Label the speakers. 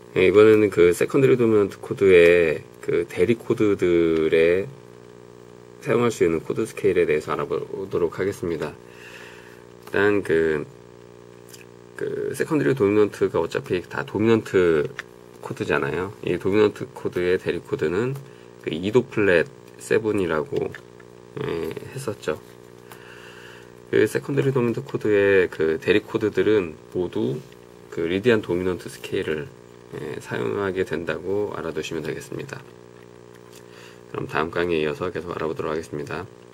Speaker 1: 이번에는 그 세컨더리 도미넌트 코드의 그 대리 코드들의 사용할 수 있는 코드 스케일에 대해서 알아보도록 하겠습니다. 일단 그 세컨더리 도미넌트가 어차피 다 도미넌트 코드잖아요. 이 도미넌트 코드의 대리 코드는 그 2도 플랫 7이라고 했었죠. 그 세컨더리 도미넌트 코드의 그 대리 코드들은 모두 그 리디안 도미넌트 스케일을 사용하게 된다고 알아두시면 되겠습니다. 그럼 다음 강의에 이어서 계속 알아보도록 하겠습니다.